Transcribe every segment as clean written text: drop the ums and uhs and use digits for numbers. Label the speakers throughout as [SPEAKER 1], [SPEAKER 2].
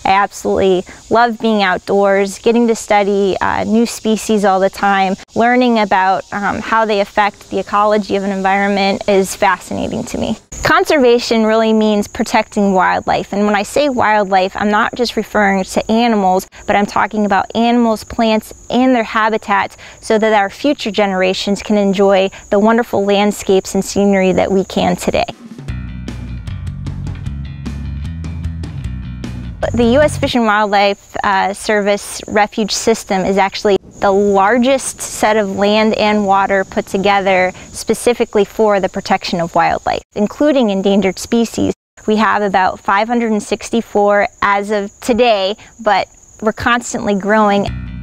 [SPEAKER 1] I absolutely love being outdoors, getting to study new species all the time. Learning about how they affect the ecology of an environment is fascinating to me. Conservation really means protecting wildlife, and when I say wildlife, I'm not just referring to animals, but I'm talking about animals, plants, and their habitats so that our future generations can enjoy the wonderful landscapes and scenery that we can today. The U.S. Fish and Wildlife Service refuge system is actually the largest set of land and water put together specifically for the protection of wildlife, including endangered species. We have about 564 as of today, but we're constantly growing.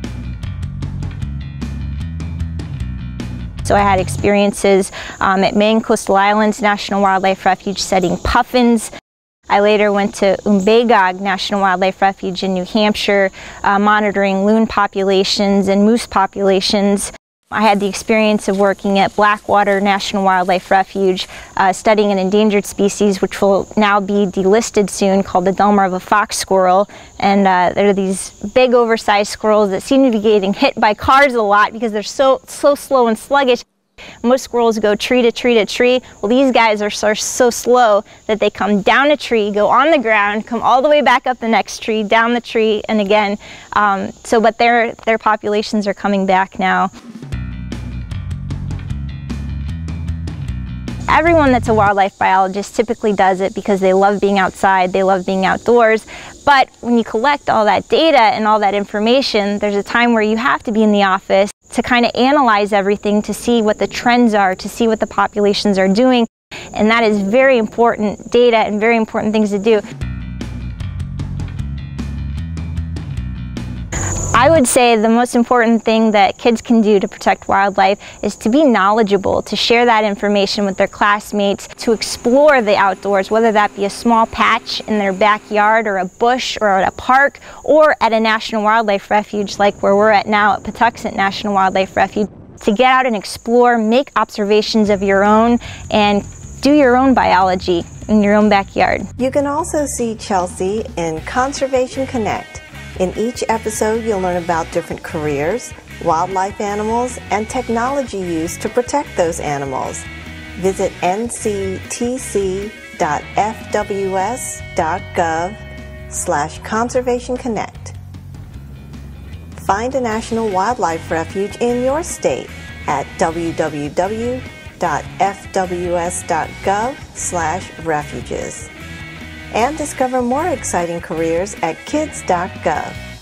[SPEAKER 1] So I had experiences at Maine Coastal Islands National Wildlife Refuge studying puffins. I later went to Umbagog National Wildlife Refuge in New Hampshire, monitoring loon populations and moose populations. I had the experience of working at Blackwater National Wildlife Refuge, studying an endangered species which will now be delisted soon, called the Delmarva fox squirrel. And there are these big oversized squirrels that seem to be getting hit by cars a lot because they're so slow and sluggish. Most squirrels go tree to tree to tree. Well, these guys are so slow that they come down a tree, go on the ground, come all the way back up the next tree, down the tree, and again. But their populations are coming back now. Everyone that's a wildlife biologist typically does it because they love being outside, they love being outdoors. But when you collect all that data and all that information, there's a time where you have to be in the office to kind of analyze everything, to see what the trends are, to see what the populations are doing. And that is very important data and very important things to do. I would say the most important thing that kids can do to protect wildlife is to be knowledgeable, to share that information with their classmates, to explore the outdoors, whether that be a small patch in their backyard or a bush or at a park or at a national wildlife refuge like where we're at now at Patuxent National Wildlife Refuge. To get out and explore, make observations of your own, and do your own biology in your own backyard.
[SPEAKER 2] You can also see Chelsea in Conservation Connect. In each episode, you'll learn about different careers, wildlife animals, and technology used to protect those animals. Visit nctc.fws.gov/Conservation Connect. Find a national wildlife refuge in your state at www.fws.gov/refuges. And discover more exciting careers at Kids.gov.